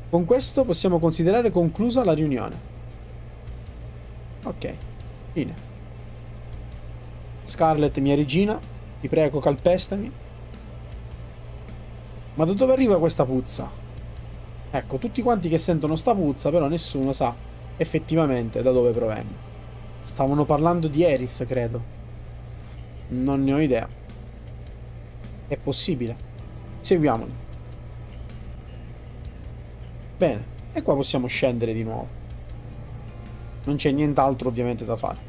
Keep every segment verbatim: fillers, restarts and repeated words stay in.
Con questo possiamo considerare conclusa la riunione. Ok, fine. Scarlet, mia regina, ti prego, calpestami. Ma da dove arriva questa puzza? Ecco, tutti quanti che sentono sta puzza, però nessuno sa effettivamente da dove provenga. Stavano parlando di Aerith, credo. Non ne ho idea. È possibile. Seguiamoli. Bene, e qua possiamo scendere di nuovo. Non c'è nient'altro ovviamente da fare.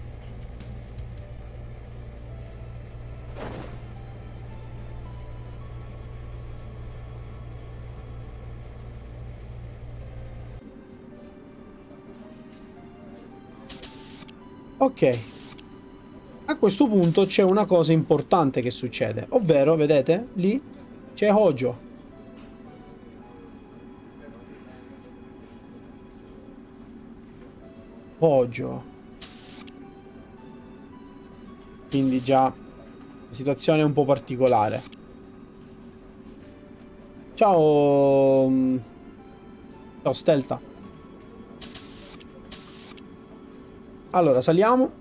Ok. A questo punto c'è una cosa importante che succede, ovvero, vedete, lì c'è Hojo. Hojo. Quindi già la situazione è un po' particolare. Ciao. Ciao Stelta. Allora, saliamo.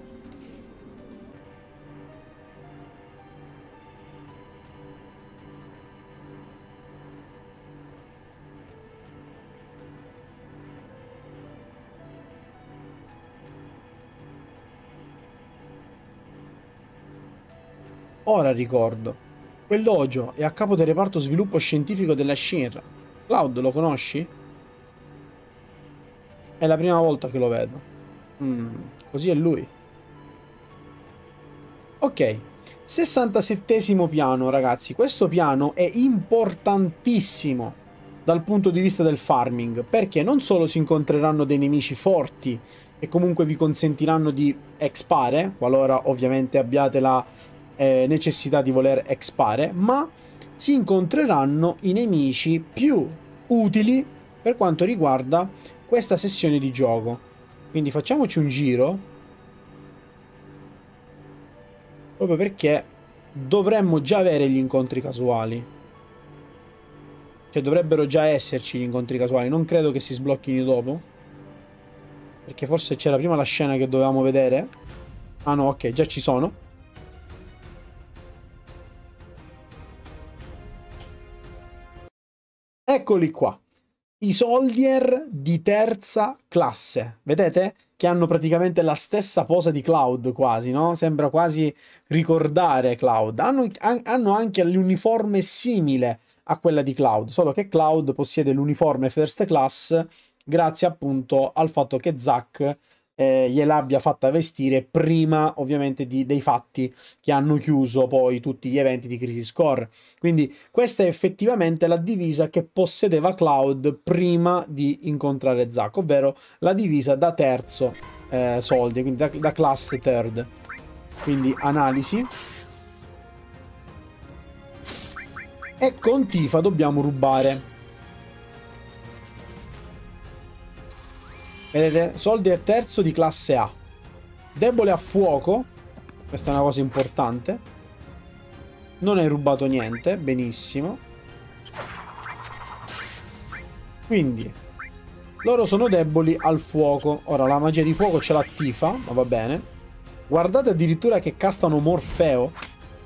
Ora ricordo. Quel dojo è a capo del reparto sviluppo scientifico della Shinra. Cloud, lo conosci? È la prima volta che lo vedo. Mm, così è lui. Ok. sessantasettesimo piano, ragazzi. Questo piano è importantissimo dal punto di vista del farming, perché non solo si incontreranno dei nemici forti e comunque vi consentiranno di expare, qualora ovviamente abbiate la eh, necessità di voler expare, ma si incontreranno i nemici più utili per quanto riguarda questa sessione di gioco. Quindi facciamoci un giro, proprio perché dovremmo già avere gli incontri casuali. Cioè dovrebbero già esserci gli incontri casuali. Non credo che si sblocchino dopo, perché forse c'era prima la scena che dovevamo vedere. Ah no, ok, già ci sono. Eccoli qua. I soldier di terza classe. Vedete? Che hanno praticamente la stessa posa di Cloud quasi, no? Sembra quasi ricordare Cloud. Hanno, hanno anche l'uniforme simile a quella di Cloud, solo che Cloud possiede l'uniforme first class grazie appunto al fatto che Zack eh, gliel'abbia fatta vestire prima ovviamente di, dei fatti che hanno chiuso poi tutti gli eventi di Crisis Core. Quindi questa è effettivamente la divisa che possedeva Cloud prima di incontrare Zack, ovvero la divisa da terzo eh, soldi, quindi da, da classe third. Quindi analisi. E con Tifa dobbiamo rubare. Vedete? Soldier terzo di classe A. Debole a fuoco. Questa è una cosa importante. Non hai rubato niente. Benissimo. Quindi loro sono deboli al fuoco. Ora la magia di fuoco ce l'ha Tifa, ma va bene. Guardate addirittura che castano Morfeo.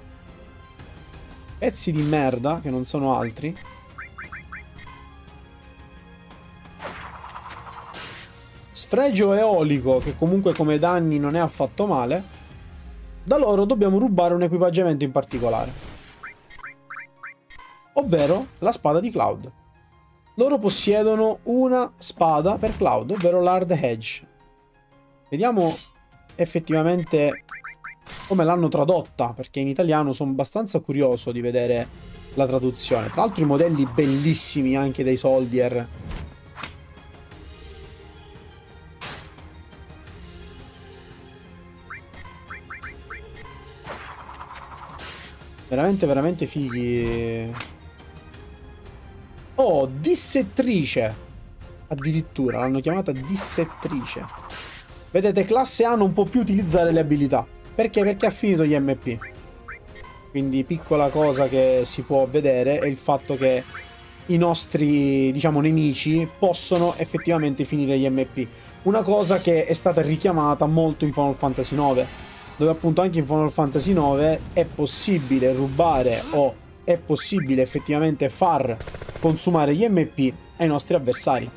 Pezzi di merda, che non sono altri. Sfregio eolico, che comunque come danni non è affatto male. Da loro dobbiamo rubare un equipaggiamento in particolare, ovvero la spada di Cloud. Loro possiedono una spada per Cloud, ovvero l'Hard Edge. Vediamo effettivamente come l'hanno tradotta, perché in italiano sono abbastanza curioso di vedere la traduzione. Tra l'altro i modelli bellissimi anche dei soldier. Veramente, veramente fighi. Oh, dissettrice. Addirittura l'hanno chiamata dissettrice. Vedete, classe A non può più utilizzare le abilità. Perché? Perché ha finito gli M P. Quindi piccola cosa che si può vedere è il fatto che i nostri, diciamo, nemici possono effettivamente finire gli M P. Una cosa che è stata richiamata molto in Final Fantasy nove, dove appunto anche in Final Fantasy nove è possibile rubare o è possibile effettivamente far consumare gli M P ai nostri avversari.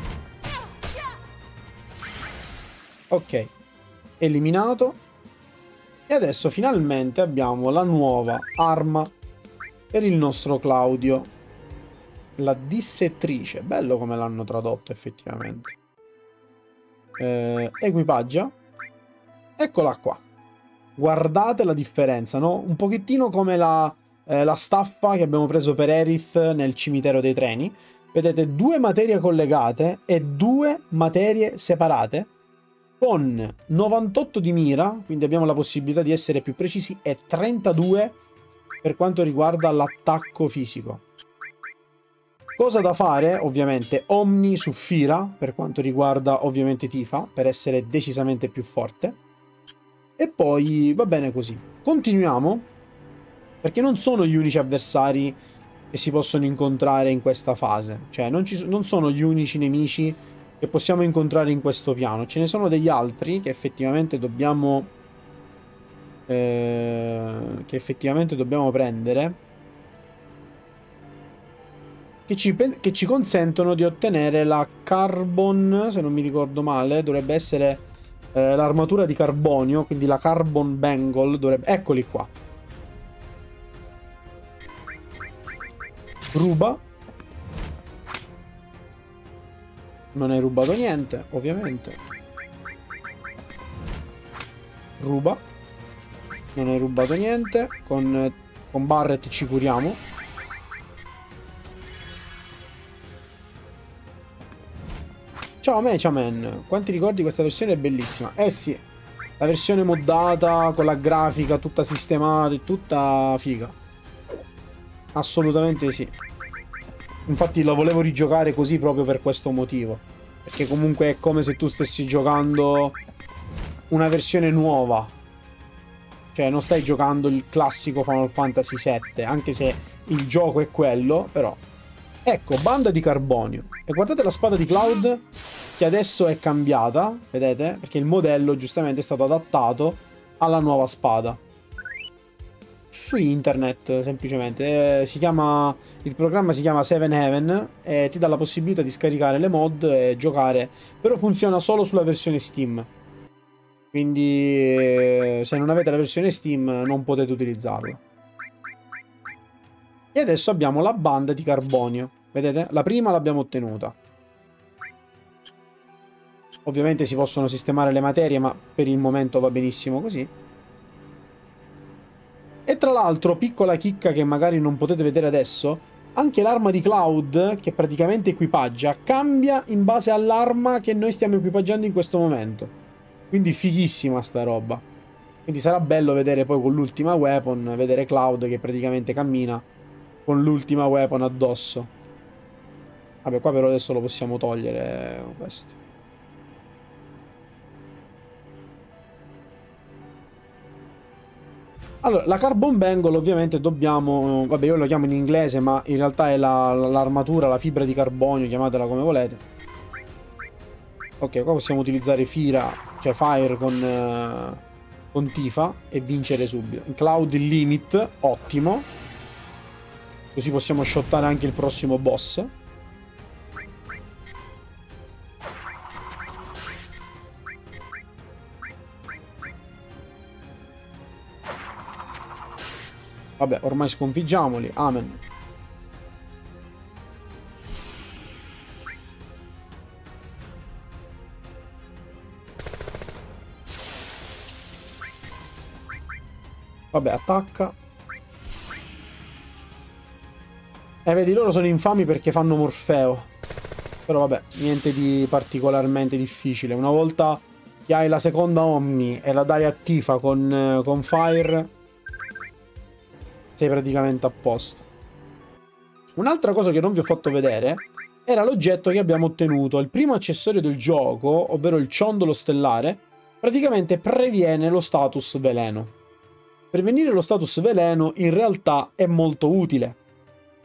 Ok, eliminato. E adesso finalmente abbiamo la nuova arma per il nostro Claudio. La dissettrice. Bello come l'hanno tradotto effettivamente. Eh, equipaggia. Eccola qua. Guardate la differenza, no? Un pochettino come la, eh, la staffa che abbiamo preso per Aerith nel cimitero dei treni. Vedete due materie collegate e due materie separate. Con novantotto di mira, quindi abbiamo la possibilità di essere più precisi, e trentadue per quanto riguarda l'attacco fisico. Cosa da fare? Ovviamente Omni su Fira, per quanto riguarda ovviamente Tifa, per essere decisamente più forte. E poi va bene così. Continuiamo, perché non sono gli unici avversari che si possono incontrare in questa fase. Cioè non, ci, non sono gli unici nemici che possiamo incontrare in questo piano. Ce ne sono degli altri che effettivamente dobbiamo eh, che effettivamente dobbiamo prendere, che ci, che ci consentono di ottenere la Carbon, se non mi ricordo male dovrebbe essere eh, l'armatura di carbonio, quindi la Carbon Bangle dovrebbe... Eccoli qua. Ruba. Non hai rubato niente, ovviamente. Ruba. Non hai rubato niente. Con, con Barret ci curiamo. Ciao Mechaman. Quanti ricordi questa versione è bellissima? Eh sì. La versione moddata, con la grafica tutta sistemata, tutta figa. Assolutamente sì. Infatti la volevo rigiocare così proprio per questo motivo. Perché comunque è come se tu stessi giocando una versione nuova. Cioè non stai giocando il classico Final Fantasy sette. Anche se il gioco è quello, però. Ecco, banda di carbonio. E guardate la spada di Cloud, che adesso è cambiata. Vedete? Perché il modello giustamente è stato adattato alla nuova spada. Su internet semplicemente eh, si chiama, il programma si chiama Seven Heaven e ti dà la possibilità di scaricare le mod e giocare, però funziona solo sulla versione Steam, quindi eh, se non avete la versione Steam non potete utilizzarla. E adesso abbiamo la banda di carbonio, vedete? La prima l'abbiamo ottenuta. Ovviamente si possono sistemare le materie, ma per il momento va benissimo così. E tra l'altro, piccola chicca che magari non potete vedere adesso, anche l'arma di Cloud, che praticamente equipaggia, cambia in base all'arma che noi stiamo equipaggiando in questo momento. Quindi fighissima sta roba. Quindi sarà bello vedere poi con l'ultima weapon, vedere Cloud che praticamente cammina con l'ultima weapon addosso. Vabbè, qua però adesso lo possiamo togliere questo. Allora, la Carbon Bangle ovviamente dobbiamo... Vabbè, io lo chiamo in inglese, ma in realtà è l'armatura, la, la fibra di carbonio, chiamatela come volete. Ok, qua possiamo utilizzare Fira, cioè Fire con, uh, con Tifa e vincere subito. Cloud Limit, ottimo. Così possiamo shottare anche il prossimo boss. Vabbè, ormai sconfiggiamoli. Amen. Vabbè, attacca. Eh, vedi, loro sono infami perché fanno Morfeo. Però vabbè, niente di particolarmente difficile. Una volta che hai la seconda Omni e la dai a Tifa con, con Fire, sei praticamente a posto. Un'altra cosa che non vi ho fatto vedere era l'oggetto che abbiamo ottenuto. Il primo accessorio del gioco, ovvero il ciondolo stellare, praticamente previene lo status veleno. Prevenire lo status veleno in realtà è molto utile.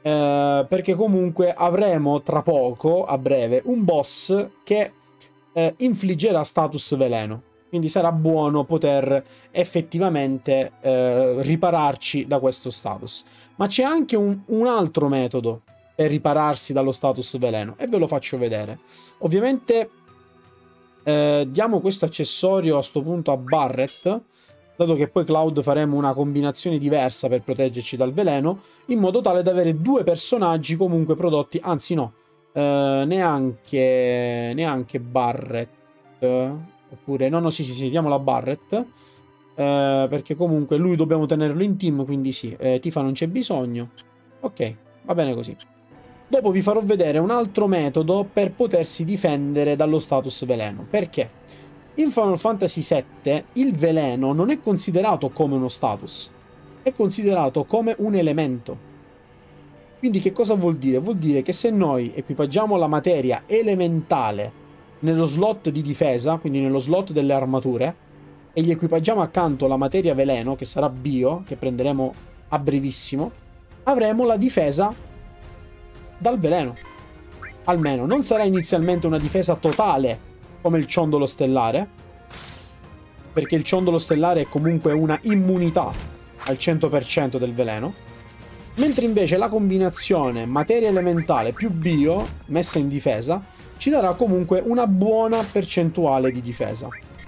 Eh, perché comunque avremo tra poco, a breve, un boss che eh, infliggerà status veleno. Quindi sarà buono poter effettivamente eh, ripararci da questo status. Ma c'è anche un, un altro metodo per ripararsi dallo status veleno e ve lo faccio vedere. Ovviamente eh, diamo questo accessorio a sto punto a Barret, dato che poi Cloud faremo una combinazione diversa per proteggerci dal veleno, in modo tale da avere due personaggi comunque prodotti, anzi no, eh, neanche, neanche Barret, oppure, no no sì sì sì, diamola a Barret, eh, perché comunque lui dobbiamo tenerlo in team, quindi sì, eh, Tifa non c'è bisogno, ok, va bene così. Dopo vi farò vedere un altro metodo per potersi difendere dallo status veleno, perché in Final Fantasy sette il veleno non è considerato come uno status, è considerato come un elemento. Quindi che cosa vuol dire? Vuol dire che se noi equipaggiamo la materia elementale nello slot di difesa, quindi nello slot delle armature, e gli equipaggiamo accanto la materia veleno, che sarà bio, che prenderemo a brevissimo, avremo la difesa dal veleno. Almeno non sarà inizialmente una difesa totale come il ciondolo stellare, perché il ciondolo stellare è comunque una immunità al cento per cento del veleno, mentre invece la combinazione materia elementale più bio messa in difesa ci darà comunque una buona percentuale di difesa.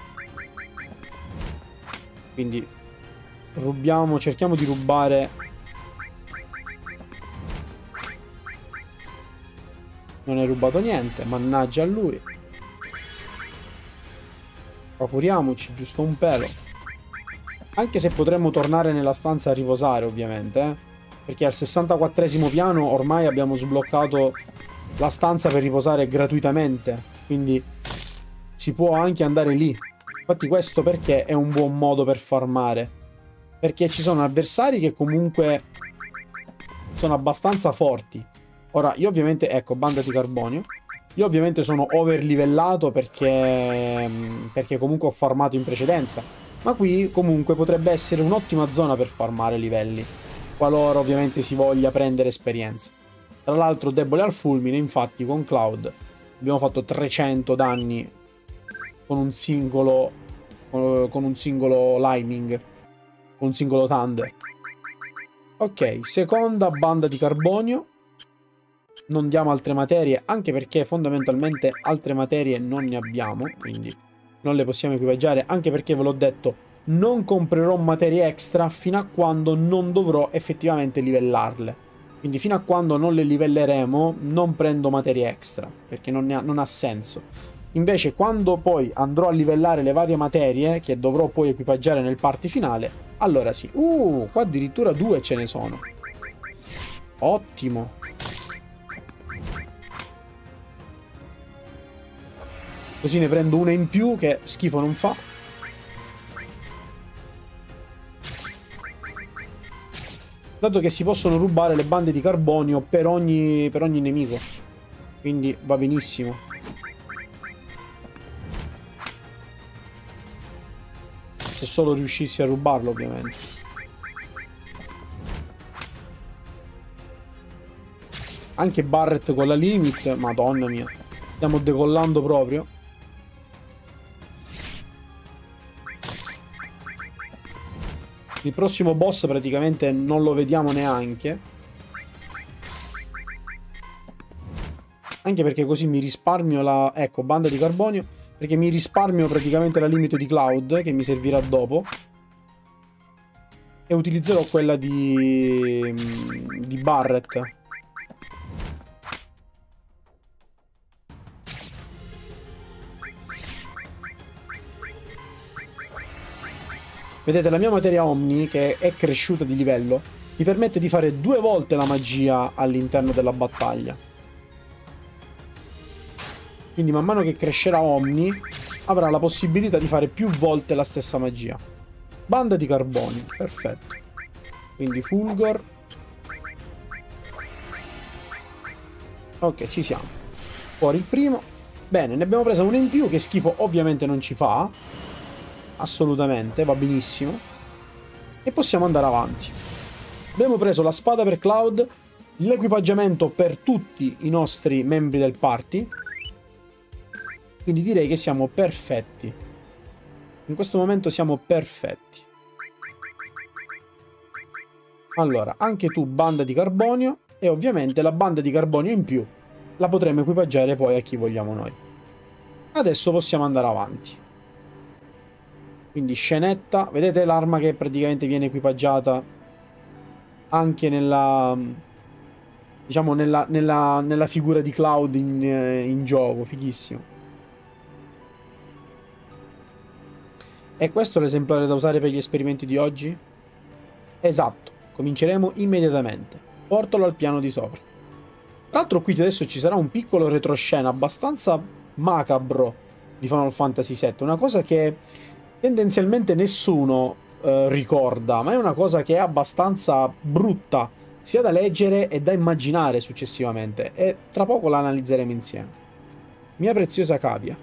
Quindi rubiamo, cerchiamo di rubare. Non è rubato niente, mannaggia a lui. Procuriamoci giusto un pelo. Anche se potremmo tornare nella stanza a riposare, ovviamente, eh? Perché al sessantaquattresimo piano ormai abbiamo sbloccato la stanza per riposare gratuitamente. Quindi si può anche andare lì. Infatti questo perché è un buon modo per farmare. Perché ci sono avversari che comunque sono abbastanza forti. Ora, io ovviamente, ecco, banda di carbonio. Io ovviamente sono overlivellato perché, perché comunque ho farmato in precedenza. Ma qui comunque potrebbe essere un'ottima zona per farmare livelli, qualora ovviamente si voglia prendere esperienza. Tra l'altro debole al fulmine, infatti con Cloud abbiamo fatto trecento danni con un singolo, con un singolo Lightning, con un singolo Thunder. Ok, seconda banda di carbonio. Non diamo altre materie, anche perché fondamentalmente altre materie non ne abbiamo, quindi non le possiamo equipaggiare, anche perché ve l'ho detto, non comprerò materie extra fino a quando non dovrò effettivamente livellarle. Quindi fino a quando non le livelleremo non prendo materie extra, perché non, ne ha, non ha senso. Invece quando poi andrò a livellare le varie materie, che dovrò poi equipaggiare nel party finale, allora sì. Uh, qua addirittura due ce ne sono. Ottimo. Così ne prendo una in più che schifo non fa. Dato che si possono rubare le bande di carbonio per ogni, per ogni nemico. Quindi va benissimo. Se solo riuscissi a rubarlo, ovviamente. Anche Barret con la limit. Madonna mia. Stiamo decollando proprio. Il prossimo boss praticamente non lo vediamo neanche. Anche perché così mi risparmio la... Ecco, banda di carbonio. Perché mi risparmio praticamente la limite di Cloud, che mi servirà dopo. E utilizzerò quella di... di Barret. Vedete, la mia materia Omni, che è cresciuta di livello, mi permette di fare due volte la magia all'interno della battaglia. Quindi man mano che crescerà Omni, avrà la possibilità di fare più volte la stessa magia. Banda di carbonio, perfetto. Quindi Fulgor. Ok, ci siamo. Fuori il primo. Bene, ne abbiamo presa una in più, che schifo ovviamente non ci fa. Assolutamente, va benissimo. E possiamo andare avanti. Abbiamo preso la spada per Cloud. l'equipaggiamento per tutti i nostri membri del party. Quindi direi che siamo perfetti. In questo momento siamo perfetti. Allora, anche tu banda di carbonio, e ovviamente la banda di carbonio in più la potremo equipaggiare poi a chi vogliamo noi. Adesso possiamo andare avanti. Quindi scenetta, vedete l'arma che praticamente viene equipaggiata anche nella, diciamo, nella, nella, nella figura di Cloud in, in gioco, fighissimo. E questo è l'esemplare da usare per gli esperimenti di oggi? Esatto, cominceremo immediatamente. Portalo al piano di sopra. Tra l'altro qui adesso ci sarà un piccolo retroscena abbastanza macabro di Final Fantasy sette, una cosa che tendenzialmente nessuno eh, ricorda, ma è una cosa che è abbastanza brutta, sia da leggere e da immaginare successivamente, e tra poco la analizzeremo insieme. Mia preziosa cavia.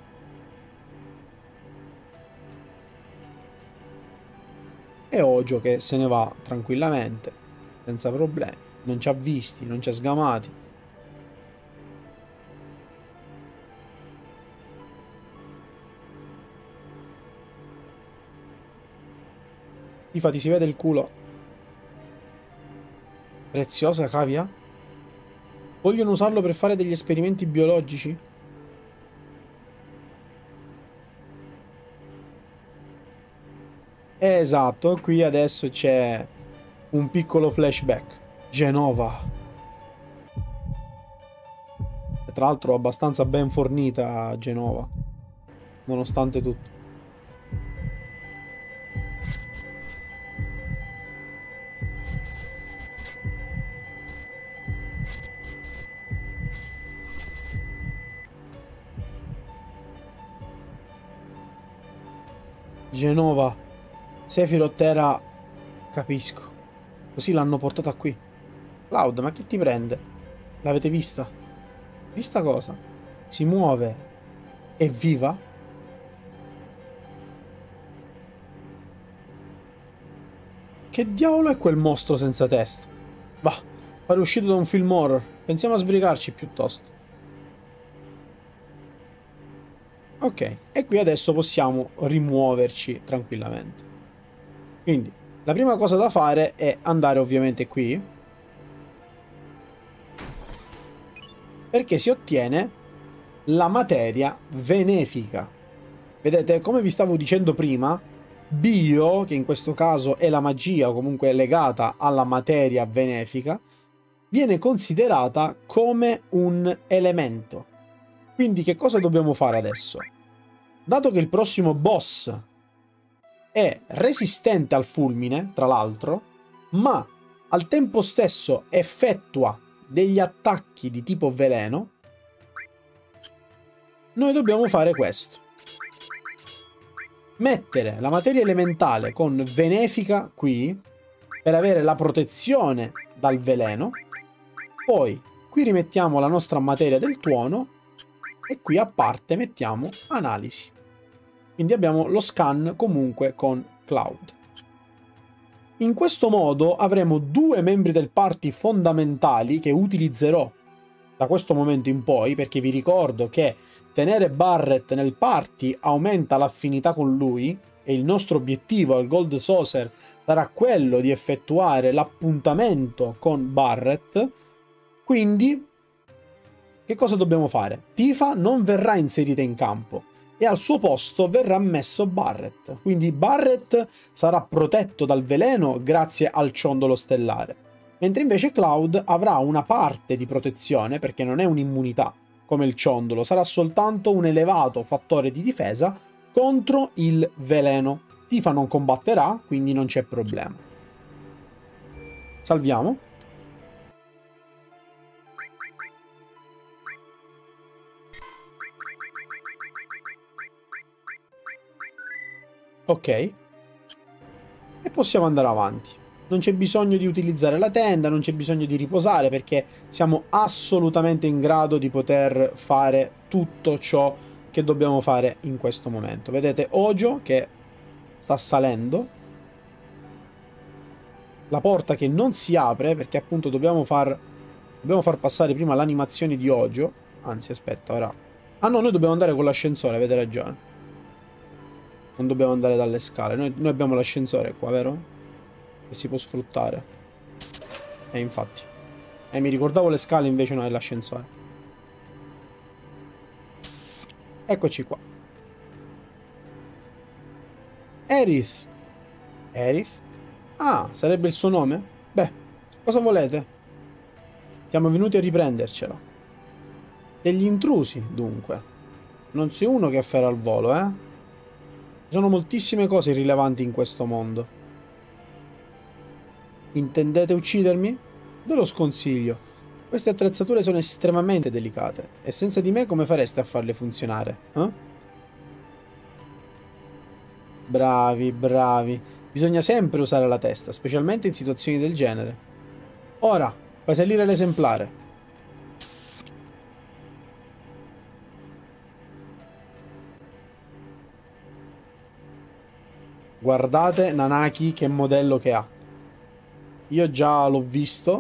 E Ojo che se ne va tranquillamente, senza problemi, non ci ha visti, non ci ha sgamati. Infatti si vede il culo. Preziosa cavia? Vogliono usarlo per fare degli esperimenti biologici? Esatto, qui adesso c'è un piccolo flashback. Genova. E tra l'altro abbastanza ben fornita a Genova, nonostante tutto. Genova. Sephiroth era... Capisco. Così l'hanno portata qui. Cloud, ma che ti prende? L'avete vista? Vista cosa? Si muove. È viva? Che diavolo è quel mostro senza testa? Bah, pare uscito da un film horror. Pensiamo a sbrigarci piuttosto. Ok, e qui adesso possiamo rimuoverci tranquillamente. Quindi, la prima cosa da fare è andare ovviamente qui, perché si ottiene la materia benefica. Vedete, come vi stavo dicendo prima, bio, che in questo caso è la magia o comunque legata alla materia benefica, viene considerata come un elemento. Quindi che cosa dobbiamo fare adesso? Dato che il prossimo boss è resistente al fulmine, tra l'altro, ma al tempo stesso effettua degli attacchi di tipo veleno, noi dobbiamo fare questo. Mettere la materia elementale con benefica qui, per avere la protezione dal veleno. Poi qui rimettiamo la nostra materia del tuono e qui a parte mettiamo analisi. Quindi abbiamo lo scan comunque con Cloud. In questo modo avremo due membri del party fondamentali che utilizzerò da questo momento in poi, perché vi ricordo che tenere Barret nel party aumenta l'affinità con lui e il nostro obiettivo al Gold Saucer sarà quello di effettuare l'appuntamento con Barret. Quindi che cosa dobbiamo fare? Tifa non verrà inserita in campo e al suo posto verrà messo Barret. Quindi Barret sarà protetto dal veleno grazie al ciondolo stellare, mentre invece Cloud avrà una parte di protezione perché non è un'immunità come il ciondolo, sarà soltanto un elevato fattore di difesa contro il veleno. Tifa non combatterà, quindi non c'è problema. Salviamo. Ok, e possiamo andare avanti. Non c'è bisogno di utilizzare la tenda, non c'è bisogno di riposare perché siamo assolutamente in grado di poter fare tutto ciò che dobbiamo fare in questo momento. Vedete Ojo che sta salendo, la porta che non si apre perché appunto dobbiamo far Dobbiamo far passare prima l'animazione di Hojo. Anzi, aspetta, ora... Ah no, noi dobbiamo andare con l'ascensore, avete ragione. Non dobbiamo andare dalle scale. Noi, noi abbiamo l'ascensore qua, vero? Che si può sfruttare. E infatti. E mi ricordavo le scale, invece no, è l'ascensore. Eccoci qua. Aerith. Aerith? Ah, sarebbe il suo nome? Beh, cosa volete? Siamo venuti a riprendercela. Degli intrusi, dunque. Non sei uno che afferra al volo, eh? Ci sono moltissime cose irrilevanti in questo mondo. Intendete uccidermi? Ve lo sconsiglio. Queste attrezzature sono estremamente delicate. E senza di me come fareste a farle funzionare? Eh? Bravi, bravi. Bisogna sempre usare la testa, specialmente in situazioni del genere. Ora, fai salire l'esemplare. Guardate Nanaki che modello che ha. Io già l'ho visto.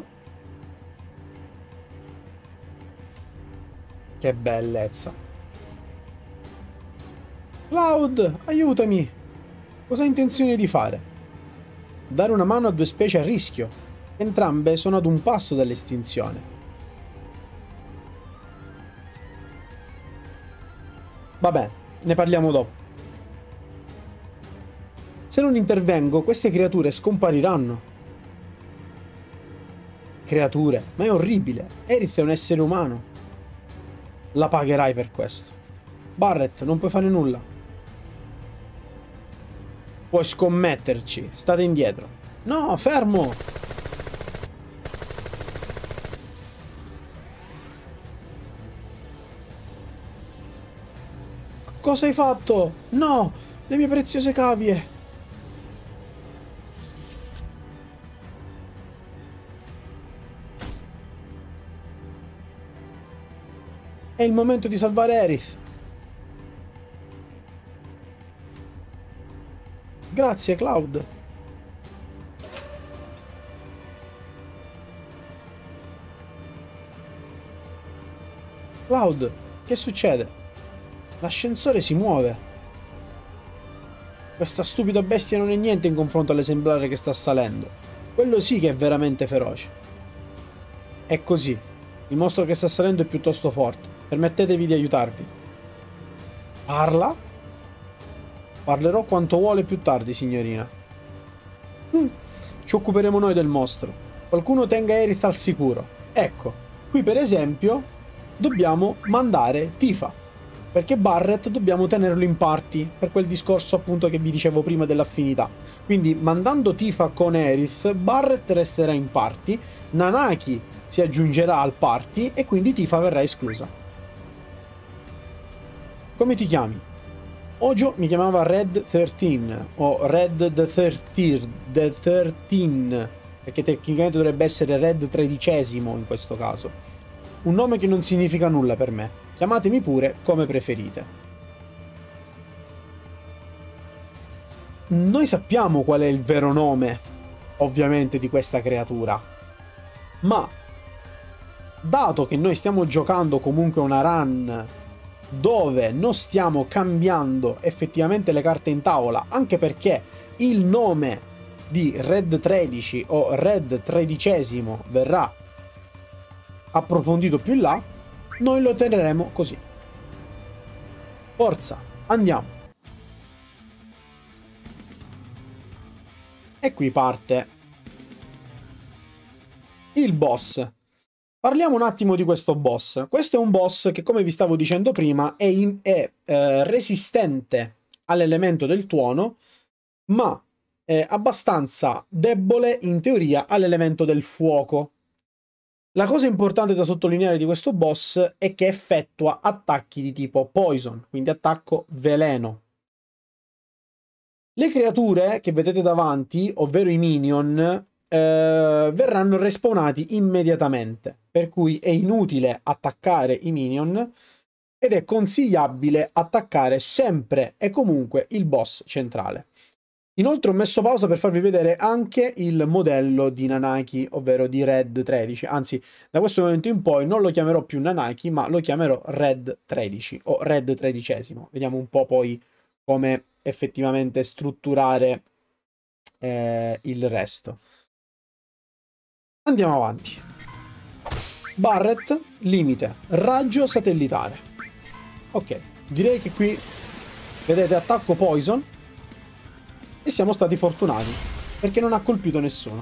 Che bellezza. Cloud, aiutami. Cosa hai intenzione di fare? Dare una mano a due specie a rischio. Entrambe sono ad un passo dall'estinzione. Va bene, ne parliamo dopo. Se non intervengo, queste creature scompariranno. Creature? Ma è orribile. Aerith è un essere umano. La pagherai per questo. Barret, non puoi fare nulla. Puoi scommetterci. State indietro. No, fermo! Cosa hai fatto? No! Le mie preziose cavie! È il momento di salvare Aerith. Grazie, Cloud. Cloud, che succede? L'ascensore si muove. Questa stupida bestia non è niente in confronto all'esemplare che sta salendo. Quello sì che è veramente feroce. È così. Il mostro che sta salendo è piuttosto forte. Permettetevi di aiutarvi. Parla? Parlerò quanto vuole più tardi, signorina. Hm. Ci occuperemo noi del mostro. Qualcuno tenga Aerith al sicuro. Ecco, qui per esempio dobbiamo mandare Tifa. Perché Barret dobbiamo tenerlo in party. Per quel discorso appunto che vi dicevo prima dell'affinità. Quindi mandando Tifa con Aerith, Barret resterà in party. Nanaki si aggiungerà al party e quindi Tifa verrà esclusa. Come ti chiami? Hojo mi chiamava Red tredici o Red the thirteen, the thirteen, perché tecnicamente dovrebbe essere Red tredicesimo in questo caso. Un nome che non significa nulla per me. Chiamatemi pure come preferite. Noi sappiamo qual è il vero nome, ovviamente, di questa creatura. Ma, dato che noi stiamo giocando comunque una run dove non stiamo cambiando effettivamente le carte in tavola, anche perché il nome di Red tredici o Red tredicesimo verrà approfondito più in là, noi lo teneremo così. Forza, andiamo. E qui parte il boss. Parliamo un attimo di questo boss. Questo è un boss che, come vi stavo dicendo prima, è, in, è eh, resistente all'elemento del tuono, ma è abbastanza debole, in teoria, all'elemento del fuoco. La cosa importante da sottolineare di questo boss è che effettua attacchi di tipo poison, quindi attacco veleno. Le creature che vedete davanti, ovvero i minion, Eh, verranno respawnati immediatamente, per cui è inutile attaccare i minion ed è consigliabile attaccare sempre e comunque il boss centrale. Inoltre ho messo pausa per farvi vedere anche il modello di Nanaki, ovvero di Red tredici. Anzi, da questo momento in poi non lo chiamerò più Nanaki, ma lo chiamerò Red tredici o Red tredicesimo. Vediamo un po' poi come effettivamente strutturare eh, il resto. Andiamo avanti. Barret, limite, raggio satellitare. Ok, direi che qui vedete attacco poison e siamo stati fortunati perché non ha colpito nessuno.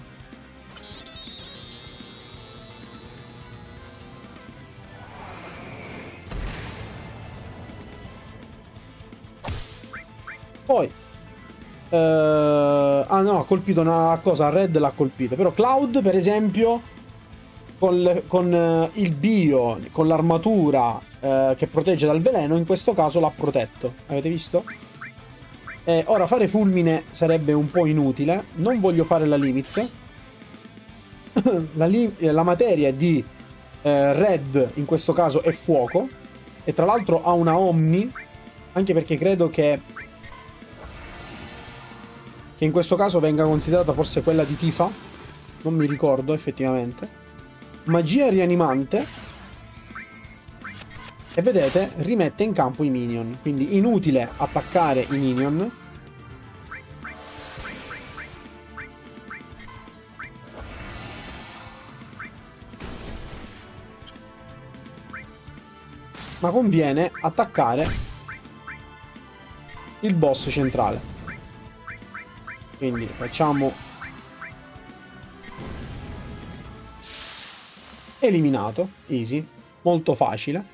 Poi uh, ah no, ha colpito una cosa, Red l'ha colpito, però Cloud per esempio con, le, con uh, il bio, con l'armatura uh, che protegge dal veleno, in questo caso l'ha protetto, avete visto? Eh, ora fare fulmine sarebbe un po' inutile, non voglio fare la limit. la, li la materia di eh, Red in questo caso è fuoco e tra l'altro ha una Omni, anche perché credo che che in questo caso venga considerata forse quella di Tifa, non mi ricordo effettivamente. Magia rianimante e vedete rimette in campo i minion, quindi inutile attaccare i minion. Ma conviene attaccare il boss centrale. Quindi facciamo eliminato, easy, molto facile.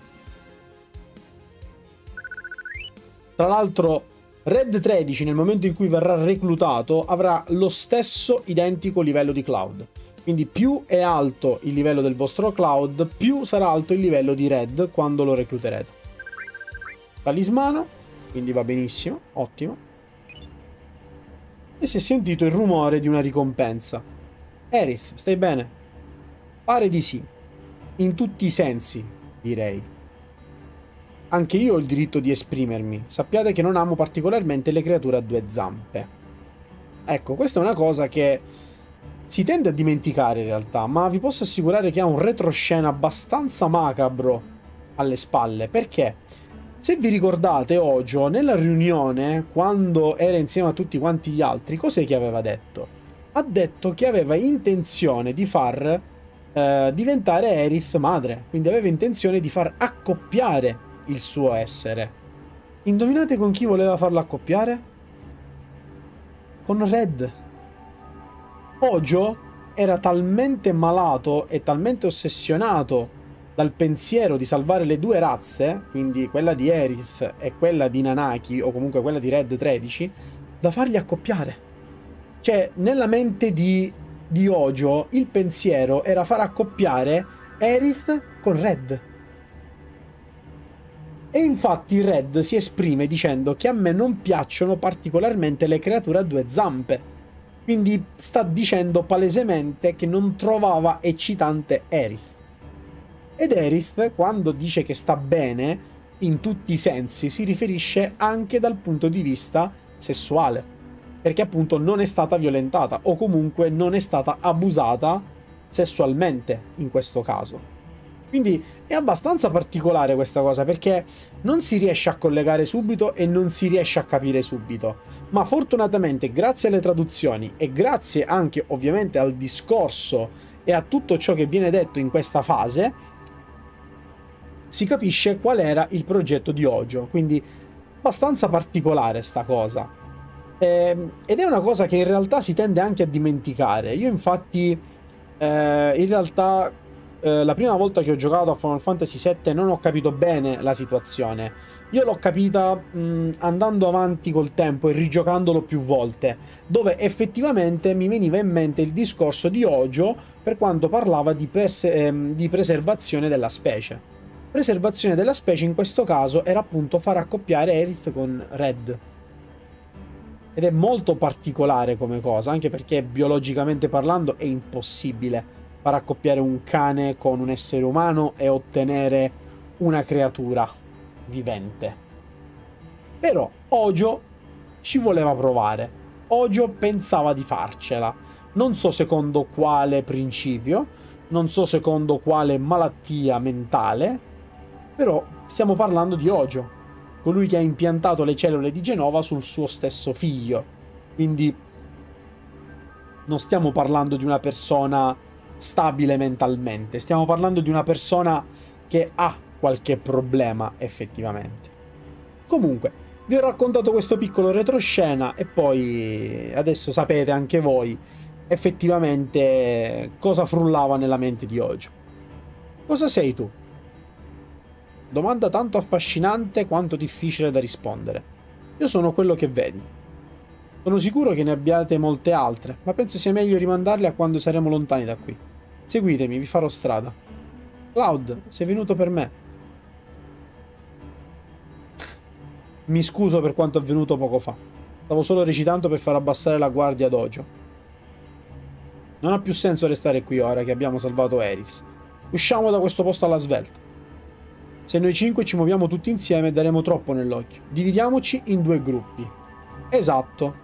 Tra l'altro Red tredici nel momento in cui verrà reclutato avrà lo stesso identico livello di Cloud. Quindi più è alto il livello del vostro Cloud, più sarà alto il livello di Red quando lo recluterete. Talismano, quindi va benissimo, ottimo. E si è sentito il rumore di una ricompensa. Aerith, stai bene? Pare di sì. In tutti i sensi, direi. Anche io ho il diritto di esprimermi. Sappiate che non amo particolarmente le creature a due zampe. Ecco, questa è una cosa che si tende a dimenticare in realtà, ma vi posso assicurare che ha un retroscena abbastanza macabro alle spalle. Perché? Se vi ricordate, Ojo, nella riunione, quando era insieme a tutti quanti gli altri, cos'è che aveva detto? Ha detto che aveva intenzione di far eh, diventare Aerith madre. Quindi aveva intenzione di far accoppiare il suo essere. Indovinate con chi voleva farlo accoppiare? Con Red. Ojo era talmente malato e talmente ossessionato dal pensiero di salvare le due razze, quindi quella di Aerith e quella di Nanaki, o comunque quella di Red tredici, da farli accoppiare. Cioè, nella mente di, di Ojo, il pensiero era far accoppiare Aerith con Red. E infatti Red si esprime dicendo che a me non piacciono particolarmente le creature a due zampe. Quindi sta dicendo palesemente che non trovava eccitante Aerith. Ed Aerith, quando dice che sta bene, in tutti i sensi, si riferisce anche dal punto di vista sessuale. Perché appunto non è stata violentata, o comunque non è stata abusata sessualmente in questo caso. Quindi è abbastanza particolare questa cosa, perché non si riesce a collegare subito e non si riesce a capire subito. Ma fortunatamente, grazie alle traduzioni e grazie anche ovviamente al discorso e a tutto ciò che viene detto in questa fase, si capisce qual era il progetto di Ojo. Quindi abbastanza particolare sta cosa. Eh, ed è una cosa che in realtà si tende anche a dimenticare. Io infatti eh, in realtà eh, la prima volta che ho giocato a Final Fantasy sette non ho capito bene la situazione. Io l'ho capita mh, andando avanti col tempo e rigiocandolo più volte, dove effettivamente mi veniva in mente il discorso di Ojo per quanto parlava di, ehm, di preservazione della specie. Preservazione della specie in questo caso era appunto far accoppiare Aerith con Red. Ed è molto particolare come cosa, anche perché biologicamente parlando è impossibile far accoppiare un cane con un essere umano e ottenere una creatura vivente. Però Ojo ci voleva provare Hojo pensava di farcela. Non so secondo quale principio, non so secondo quale malattia mentale, però stiamo parlando di Hojo, colui che ha impiantato le cellule di Genova sul suo stesso figlio. Quindi non stiamo parlando di una persona stabile mentalmente, stiamo parlando di una persona che ha qualche problema effettivamente. Comunque, vi ho raccontato questo piccolo retroscena e poi adesso sapete anche voi effettivamente cosa frullava nella mente di Hojo. Cosa sei tu? Domanda tanto affascinante quanto difficile da rispondere. Io sono quello che vedi. Sono sicuro che ne abbiate molte altre, ma penso sia meglio rimandarle a quando saremo lontani da qui. Seguitemi, vi farò strada. Cloud, sei venuto per me. Mi scuso per quanto avvenuto poco fa. Stavo solo recitando per far abbassare la guardia ad Hojo. Non ha più senso restare qui ora che abbiamo salvato Aerith. Usciamo da questo posto alla svelta. Se noi cinque ci muoviamo tutti insieme daremo troppo nell'occhio. Dividiamoci in due gruppi. Esatto.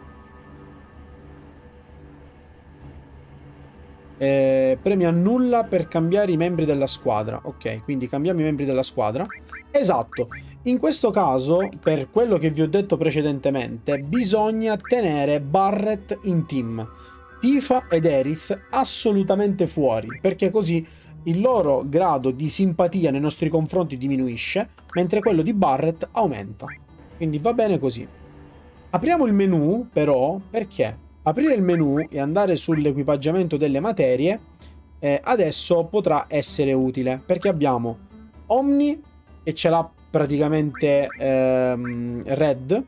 Eh, premi annulla per cambiare i membri della squadra. Ok, quindi cambiamo i membri della squadra. Esatto. In questo caso, per quello che vi ho detto precedentemente, bisogna tenere Barret in team. Tifa ed Aerith assolutamente fuori, perché così il loro grado di simpatia nei nostri confronti diminuisce, mentre quello di Barret aumenta. Quindi va bene così. Apriamo il menu, però, perché aprire il menu e andare sull'equipaggiamento delle materie eh, adesso potrà essere utile, perché abbiamo Omni, che ce l'ha praticamente ehm, Red,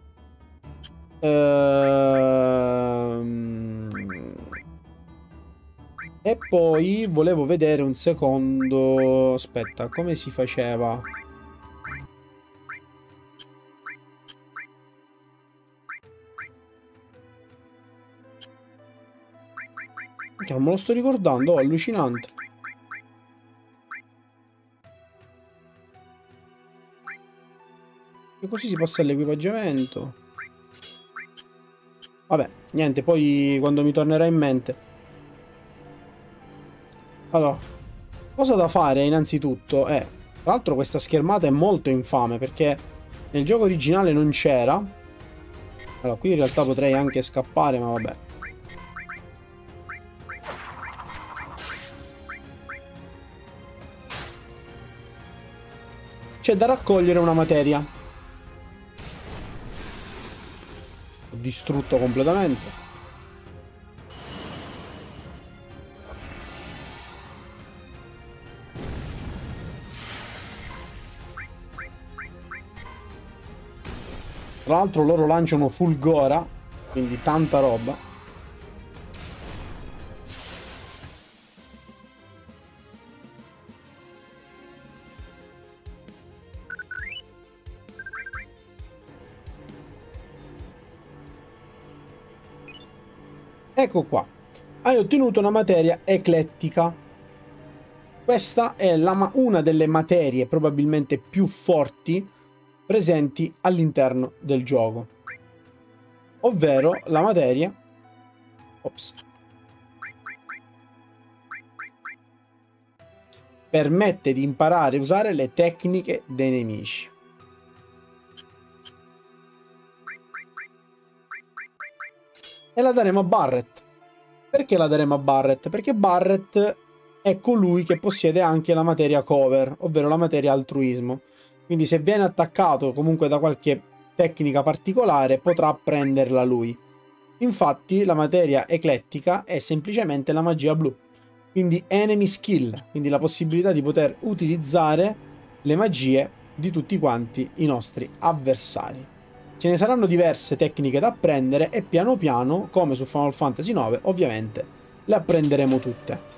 ehm, e poi volevo vedere un secondo, aspetta, come si faceva? Non me lo sto ricordando, oh, allucinante. E così si passa all'equipaggiamento. Vabbè, niente, poi quando mi tornerà in mente. Allora, cosa da fare innanzitutto è... Tra l'altro questa schermata è molto infame perché nel gioco originale non c'era. Allora, qui in realtà potrei anche scappare, ma vabbè. C'è da raccogliere una materia. Ho distrutto completamente. Tra l'altro loro lanciano Fulgora, quindi tanta roba. Ecco qua, hai ottenuto una materia eclettica. Questa è la, una delle materie probabilmente più forti presenti all'interno del gioco, ovvero la materia ops, permette di imparare a usare le tecniche dei nemici. E la daremo a Barret. Perché la daremo a Barret? Perché Barret è colui che possiede anche la materia cover, ovvero la materia altruismo. Quindi se viene attaccato comunque da qualche tecnica particolare potrà prenderla lui. Infatti la materia eclettica è semplicemente la magia blu. Quindi enemy skill, quindi la possibilità di poter utilizzare le magie di tutti quanti i nostri avversari. Ce ne saranno diverse tecniche da apprendere e piano piano, come su Final Fantasy nove, ovviamente le apprenderemo tutte.